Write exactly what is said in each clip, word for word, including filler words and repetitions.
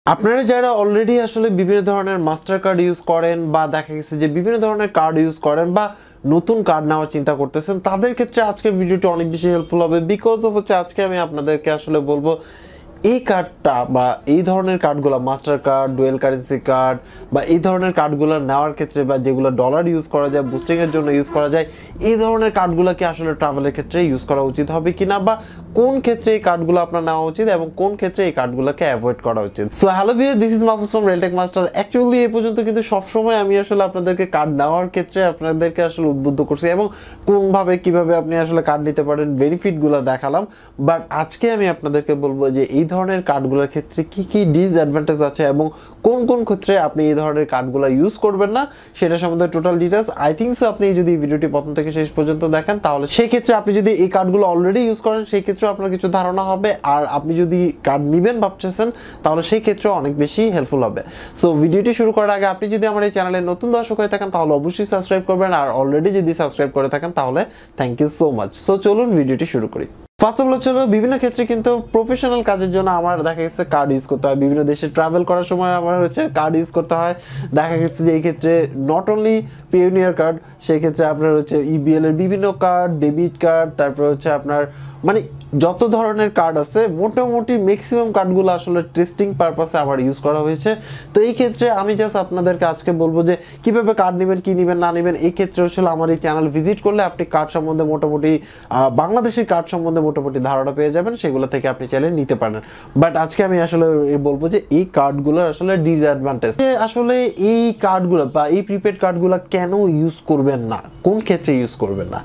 আপনারা যারা অলরেডি আসলে বিভিন্ন ধরনের মাস্টার কার্ড ইউজ করেন বা দেখা গেছে যে বিভিন্ন ধরনের কার্ড ইউজ করেন বা নতুন কার্ড নেওয়ার চিন্তা করতেছেন, তাদের ক্ষেত্রে আজকের ভিডিওটি অনেক বেশি হেল্পফুল হবে। বিকজ অফ হচ্ছে আজকে আমি আপনাদেরকে আসলে বলবো এই কার্ডটা বা এই ধরনের কার্ডগুলো, master card, dual currency card বা এই ধরনের কার্ডগুলো নেওয়ার ক্ষেত্রে বা যেগুলো ডলার ইউজ করা যায়, বুস্টিংয়ের জন্য ইউজ করা যায়, এই ধরনের কার্ডগুলোকে আসলে ট্রাভেলের ক্ষেত্রে ইউজ করা উচিত হবে কিনা বা কোন ক্ষেত্রে এই কার্ডগুলো আপনার নেওয়া উচিত এবং কোন ক্ষেত্রে এই কার্ডগুলোকে অ্যাভয়েড করা উচিত। So hello viewer, this is Mahfuz from Railtech master. Actually এই পর্যন্ত কিন্তু সবসময় আমি আসলে আপনাদেরকে কার্ড নেওয়ার ক্ষেত্রে আপনাদেরকে আসলে উদ্বুদ্ধ করছি এবং কোনভাবে কিভাবে আপনি আসলে কার্ড নিতে পারেন বেনিফিটগুলো দেখালাম। বাট আজকে আমি আপনাদেরকে বলবো যে এই ধরনের কার্ডগুলোর ক্ষেত্রে কি কি ডিসঅ্যাডভান্টেজ আছে এবং কোন কোন ক্ষেত্রে আপনি এই ধরনের কার্ডগুলো ইউজ করবেন না সেটা সম্বন্ধে total details. I think so আপনি যদি ভিডিওটি প্রথম থেকে শেষ পর্যন্ত দেখেন তাহলে সেই ক্ষেত্রে আপনি যদি এই কার্ডগুলো অলরেডি ইউজ করেন সেই ক্ষেত্রে আপনার কিছু ধারণা হবে, আর আপনি যদি কার্ড নেবেন ভাবছেন তাহলে সেই ক্ষেত্রে অনেক বেশি হেল্পফুল হবে। সো ভিডিওটি শুরু করার আগে আপনি যদি আমার এই চ্যানেলে নতুন দর্শক হয়ে থাকেন তাহলে অবশ্যই সাবস্ক্রাইব করবেন, আর অলরেডি যদি সাবস্ক্রাইব করে থাকেন তাহলে thank you so much. So চলুন ভিডিওটি শুরু করি। ফার্স্ট অফ অল হচ্ছে বিভিন্ন ক্ষেত্রে কিন্তু প্রফেশনাল কাজের জন্য আমার দেখা গেছে কার্ড ইউজ করতে হয়, বিভিন্ন দেশে ট্রাভেল করার সময় আমার হচ্ছে কার্ড ইউজ করতে হয়। দেখা গেছে যে এই ক্ষেত্রে নট অনলি পিওনিয়ার কার্ড, সেই ক্ষেত্রে আপনার হচ্ছে ইবিএল এর বিভিন্ন কার্ড, ডেবিট কার্ড, তারপর হচ্ছে আপনার মানে যত ধরনের কার্ড আছে মোটামুটি ম্যাক্সিমাম কার্ডগুলো আসলে টেস্টিং পারপাসে আবার ইউজ করা হয়েছে। তো এই ক্ষেত্রে আমি জাস্ট আপনাদেরকে আজকে বলবো যে কীভাবে কার্ড নেবেন, কী নেবেন না নেবেন। এই ক্ষেত্রে আসলে আমার এই চ্যানেল ভিজিট করলে আপনি কার্ড সম্বন্ধে মোটামুটি বাংলাদেশের কার্ড সম্বন্ধে মোটামুটি ধারণা পেয়ে যাবেন, সেগুলো থেকে আপনি চাইলে নিতে পারেন। বাট আজকে আমি আসলে বলবো যে এই কার্ডগুলোর আসলে ডিসঅ্যাডভান্টেজ, আসলে এই কার্ডগুলো বা এই প্রিপেড কার্ডগুলো কেন ইউজ করবেন না, কোন ক্ষেত্রে ইউজ করবেন না।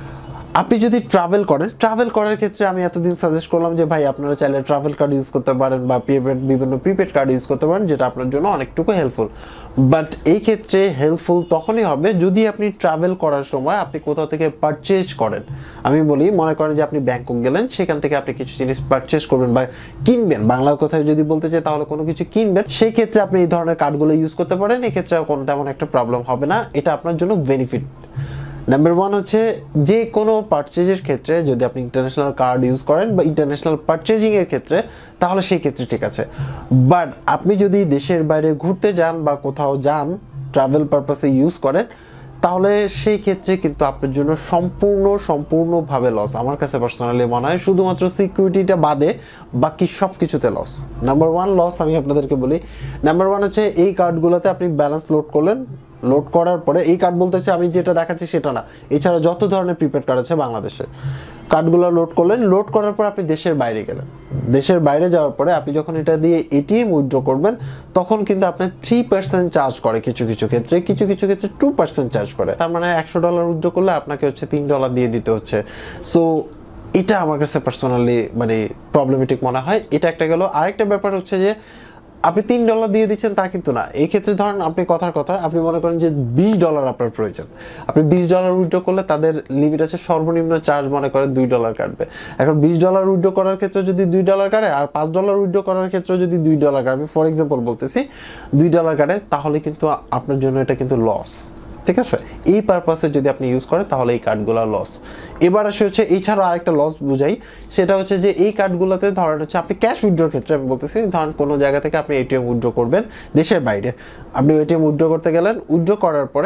আপনি যদি ট্রাভেল করেন, ট্রাভেল করার ক্ষেত্রে আমি এতদিন সাজেস্ট করলাম যে ভাই আপনারা চাইলে ট্রাভেল কার্ড ইউজ করতে পারেন বা প্রিপেড বিভিন্ন প্রিপেড কার্ড ইউজ করতে পারেন, যেটা আপনার জন্য অনেকটুকু হেল্পফুল। বাট এই ক্ষেত্রে হেল্পফুল তখনই হবে যদি আপনি ট্রাভেল করার সময় আপনি কোথাও থেকে পারচেজ করেন। আমি বলি, মনে করেন যে আপনি ব্যাংকক গেলেন, সেখান থেকে আপনি কিছু জিনিস পারচেজ করবেন বা কিনবেন, বাংলা কথায় যদি বলতে চাই তাহলে কোনো কিছু কিনবেন, সেই ক্ষেত্রে আপনি এই ধরনের কার্ডগুলো ইউজ করতে পারেন। এক্ষেত্রে কোনো তেমন একটা প্রবলেম হবে না, এটা আপনার জন্য বেনিফিট। নাম্বার ওয়ান হচ্ছে যে কোনো পারচেজের ক্ষেত্রে যদি আপনি ইন্টারন্যাশনাল কার্ড ইউজ করেন বা ইন্টারন্যাশনাল পারচেজিংয়ের ক্ষেত্রে তাহলে সেই ক্ষেত্রে ঠিক আছে। বাট আপনি যদি দেশের বাইরে ঘুরতে যান বা কোথাও যান ট্রাভেল পারপাসে ইউজ করেন তাহলে সেই ক্ষেত্রে কিন্তু আপনার জন্য সম্পূর্ণ সম্পূর্ণভাবে লস। আমার কাছে পার্সোনালি মনে হয় শুধুমাত্র সিকিউরিটিটা বাদে বাকি সব কিছুতে লস। নাম্বার ওয়ান লস আমি আপনাদেরকে বলি। নাম্বার ওয়ান হচ্ছে এই কার্ডগুলোতে আপনি ব্যালেন্স লোড করলেন, লোড করার পরে এই কার্ড বলতে হচ্ছে আমি যেটা দেখাচ্ছি সেটা না, এছাড়া যত ধরনের প্রিপেড কার্ড আছে বাংলাদেশে, কার্ডগুলো লোড করলেন, লোড করার পর আপনি দেশের বাইরে গেলেন, দেশের বাইরে যাওয়ার পরে আপনি যখন এটা দিয়ে এটিএম উইথড্র করবেন তখন কিন্তু আপনার থ্রি পার্সেন্ট চার্জ করে, কিছু কিছু ক্ষেত্রে কিছু কিছু ক্ষেত্রে টু পার্সেন্ট চার্জ করে। তার মানে একশো ডলার উইথড্র করলে আপনাকে হচ্ছে তিন ডলার দিয়ে দিতে হচ্ছে। সো এটা আমার কাছে পার্সোনালি মানে প্রবলেমেটিক মনে হয়। এটা একটা গেল। আরেকটা ব্যাপার হচ্ছে যে আপনি তিন ডলার দিয়ে দিচ্ছেন তা কিন্তু না। এই ক্ষেত্রে ধরেন আপনি কথার কথা আপনি মনে করেন যে বিশ ডলার আপনার প্রয়োজন, আপনি বিশ ডলার উইথড্র করলে তাদের লিমিট আছে সর্বনিম্ন চার্জ মনে করেন দুই ডলার কাটবে। এখন বিশ ডলার উইথড্র করার ক্ষেত্রে যদি দুই ডলার কাটে আর পাঁচ ডলার উইথড্র করার ক্ষেত্রে যদি দুই ডলার কাটে, আমি ফর এক্সাম্পল বলতেছি দুই ডলার কাটে, তাহলে কিন্তু আপনার জন্য এটা কিন্তু লস। ঠিক আছে, এই পারপাসে যদি আপনি ইউজ করেন তাহলে এই কার্ডগুলো লস। এবার আসে হচ্ছে এছাড়াও আরেকটা লস বুঝাই, সেটা হচ্ছে যে এই কার্ডগুলোতে ধরেন হচ্ছে আপনি ক্যাশ উইথড্রোর ক্ষেত্রে আমি বলতেছি, ধরেন কোনো জায়গা থেকে আপনি এটিএম উইথড্র করবেন দেশের বাইরে, আপনি এটিএম উইথড্র করতে গেলেন, উইথড্র করার পরে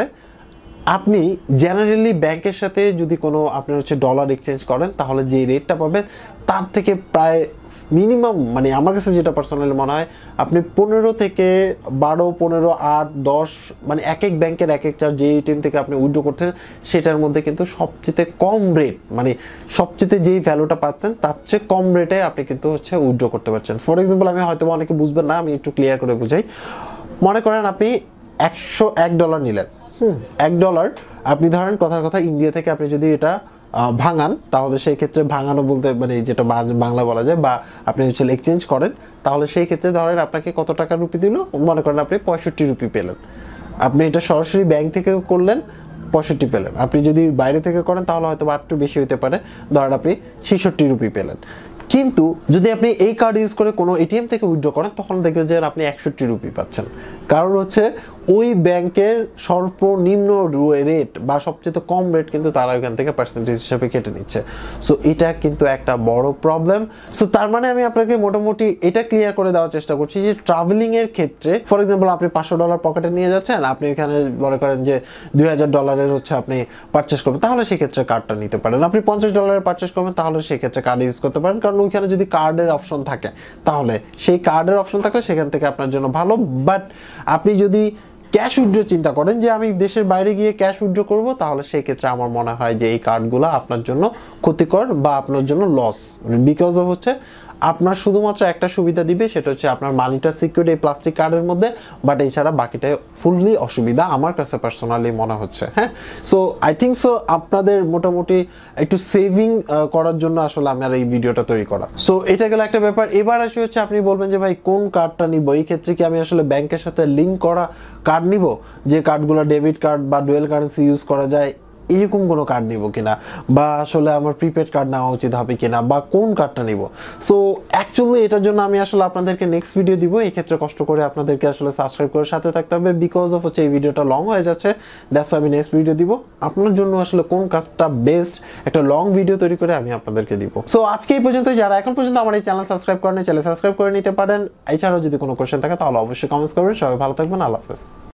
আপনি জেনারেলি ব্যাংকের সাথে যদি কোনো আপনি হচ্ছে ডলার এক্সচেঞ্জ করেন তাহলে যে রেটটা পাবেন তার থেকে প্রায় মিনিমাম মানে আমার কাছে যেটা পার্সোনালি মনে হয় আপনি পনেরো থেকে বারো পনেরো আট দশ মানে এক এক ব্যাংকের এক এক চার্জ, যে এটিএম থেকে আপনি উইথড্র করছেন সেটার মধ্যে কিন্তু সবচেয়ে কম রেট মানে সবচেয়ে যেই ভ্যালুটা পাচ্ছেন তার চেয়ে কম রেটে আপনি কিন্তু হচ্ছে উইথড্র করতে পারছেন। ফর এক্সাম্পল আমি হয়তো অনেকে বুঝবেন না, আমি একটু ক্লিয়ার করে বুঝাই। মনে করেন আপনি একশো এক ডলার নিলেন, হুম এক ডলার আপনি ধরেন কথার কথা ইন্ডিয়া থেকে আপনি যদি এটা ভাঙান তাহলে সেই ক্ষেত্রে ভাঙানো বলতে মানে যেটা বাংলা বলা যায় বা আপনি হচ্ছে এক্সচেঞ্জ করেন তাহলে সেই ক্ষেত্রে ধরেন আপনাকে কত টাকা রুপি দিল, মনে করেন আপনি পঁয়ষট্টি রুপি পেলেন। আপনি এটা সরাসরি ব্যাংক থেকে করলেন, পঁয়ষট্টি পেলেন। আপনি যদি বাইরে থেকে করেন তাহলে হয়তো একটু বেশি হতে পারে, ধরেন আপনি ছেষট্টি রুপি পেলেন। কিন্তু যদি আপনি এই কার্ড ইউজ করে কোনো এটিএম থেকে উইথড্র করেন তখন দেখবেন যে আপনি একষট্টি রুপি পাচ্ছেন। কারণ হচ্ছে ওই ব্যাংকের সর্বনিম্ন রেট বা সবচেয়ে কম রেট কিন্তু তারা ওইখান থেকে পার্সেন্টেজ হিসাবে কেটে নিচ্ছে। সো এটা কিন্তু একটা বড় প্রবলেম। সো তার মানে আমি আপনাকে মোটামুটি এটা ক্লিয়ার করে দেওয়ার চেষ্টা করছি যে ট্রাভেলিং এর ক্ষেত্রে ফর এক্সাম্পল আপনি পাঁচশো ডলার পকেটে নিয়ে যাচ্ছেন, আপনি এখানে মনে করেন যে দুই হাজার ডলারের হচ্ছে আপনি পারচেস করবেন, তাহলে সেক্ষেত্রে কার্ডটা নিতে পারেন। আপনি পঞ্চাশ ডলারের পারচেস করবেন, তাহলে সেক্ষেত্রে কার্ড ইউজ করতে পারেন, কারণ ওইখানে যদি কার্ডের অপশন থাকে তাহলে সেই কার্ডের অপশন থাকলে সেখান থেকে আপনার জন্য ভালো। বাট আপনি যদি ক্যাশ উইথড্র চিন্তা করেন যে আমি দেশের বাইরে গিয়ে ক্যাশ উইথড্র করব, তাহলে সেই ক্ষেত্রে আমার মনে হয় যে এই কার্ডগুলো আপনার জন্য ক্ষতিকর বা আপনার জন্য লস, বিকজ অফ হচ্ছে আপনার শুধুমাত্র একটা সুবিধা দিবে, সেটা হচ্ছে আপনার মানিটা সিকিউর এই প্লাস্টিক কার্ডের মধ্যে, বাট এছাড়া বাকিটা ফুললি অসুবিধা আমার কাছে পার্সোনালি মনে হচ্ছে। হ্যাঁ, সো আই থিঙ্ক সো আপনাদের মোটামুটি একটু সেভিং করার জন্য আসলে আমার এই ভিডিওটা তৈরি করা। সো এটা গেল একটা ব্যাপার। এবার আসে হচ্ছে আপনি বলবেন যে ভাই কোন কার্ডটা নিব, এই ক্ষেত্রে কি আমি আসলে ব্যাংকের সাথে লিঙ্ক করা কার্ড নিব, যে কার্ডগুলো ডেবিট কার্ড বা ডুয়েল কারেন্সি ইউজ করা যায়, এরকম কোনো কার্ড নিব কিনা, বা আসলে আমার প্রিপেড কার্ড নেওয়া উচিত হবে কিনা, বা কোন কার্ডটা নিব। সো অ্যাকচুয়ালি এটার জন্য আমি আসলে আপনাদেরকে নেক্সট ভিডিও দিব। এই ক্ষেত্রে কষ্ট করে আপনাদেরকে আসলে সাবস্ক্রাইব করে সাথে থাকতে হবে, বিকজ অফ হচ্ছে এই ভিডিওটা লং হয়ে যাচ্ছে, দ্যাটস আমি নেক্সট ভিডিও দিব আপনার জন্য আসলে কোন কাজটা বেস্ট, একটা লং ভিডিও তৈরি করে আমি আপনাদেরকে দিব। সো আজকে এই পর্যন্ত, যারা এখন পর্যন্ত আমার এই চ্যানেল সাবস্ক্রাইব করেন, চ্যানেল সাবস্ক্রাইব করে নিতে পারেন। এছাড়াও যদি কোনো কোয়েশ্চেন থাকে তাহলে অবশ্যই কমেন্টস করবেন। সবাই ভালো থাকবেন, আল্লাহ হাফেজ।